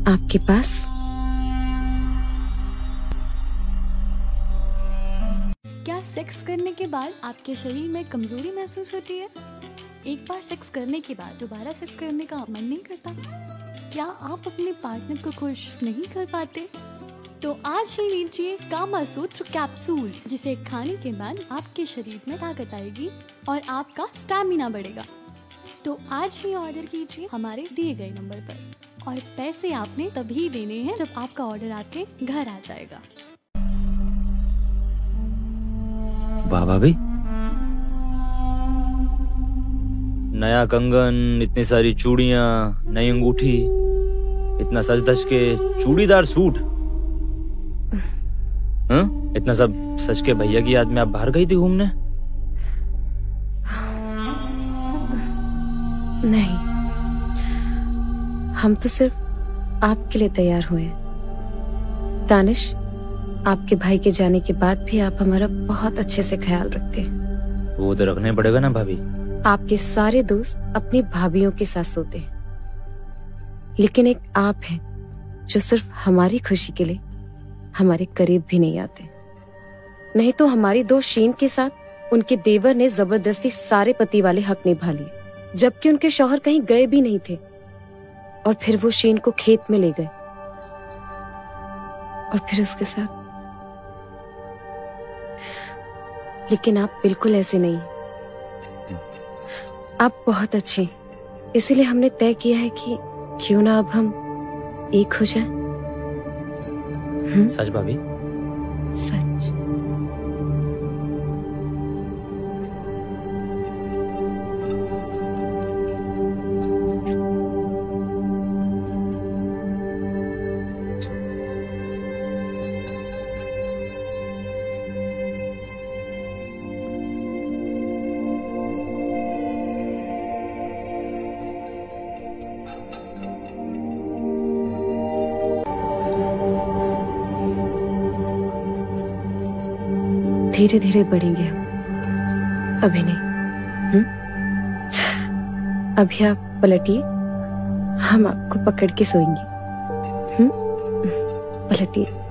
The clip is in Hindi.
आपके पास। क्या सेक्स करने के बाद आपके शरीर में कमजोरी महसूस होती है? एक बार सेक्स करने के बाद दोबारा सेक्स करने का मन नहीं करता? क्या आप अपने पार्टनर को खुश नहीं कर पाते? तो आज ही लीजिए कामासूत्र कैप्सूल, जिसे खाने के बाद आपके शरीर में ताकत आएगी और आपका स्टैमिना बढ़ेगा। तो आज ही ऑर्डर कीजिए हमारे दिए गए नंबर पर, और पैसे आपने तभी देने हैं जब आपका ऑर्डर आपके घर आ जाएगा। वाह भाभी, नया कंगन, इतनी सारी चूड़ियां, नई अंगूठी, इतना सज धज के चूड़ीदार सूट, इतना सब सच के भैया की याद में आप बाहर गई थी घूमने? नहीं, हम तो सिर्फ आपके लिए तैयार हुए हैं। दानिश, आपके भाई के जाने के बाद भी आप हमारा बहुत अच्छे से ख्याल रखते हैं। वो तो रखना पड़ेगा ना भाभी। आपके सारे दोस्त अपनी भाभीयों के साथ सोते हैं, लेकिन एक आप हैं जो सिर्फ हमारी खुशी के लिए हमारे करीब भी नहीं आते। नहीं तो हमारी दोस्त शीन के साथ उनके देवर ने जबरदस्ती सारे पति वाले हक निभा लिए, जबकि उनके शौहर कहीं गए भी नहीं थे। और फिर वो शीन को खेत में ले गए और फिर उसके साथ। लेकिन आप बिल्कुल ऐसे नहीं, आप बहुत अच्छे हैं। इसीलिए हमने तय किया है कि क्यों ना अब हम एक हो जाएं। सच भाभी? सच। धीरे धीरे बढ़ेंगे हम, अभी नहीं। अभी आप पलटिए, हम आपको पकड़ के सोएंगे। पलटिए।